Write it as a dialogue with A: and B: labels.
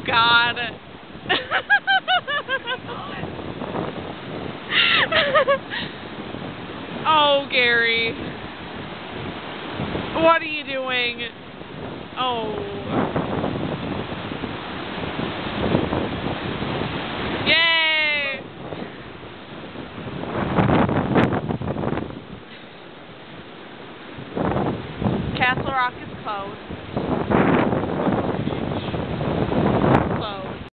A: God. Oh, Gary. What are you doing? Oh. Yay! Castle Rock is closed.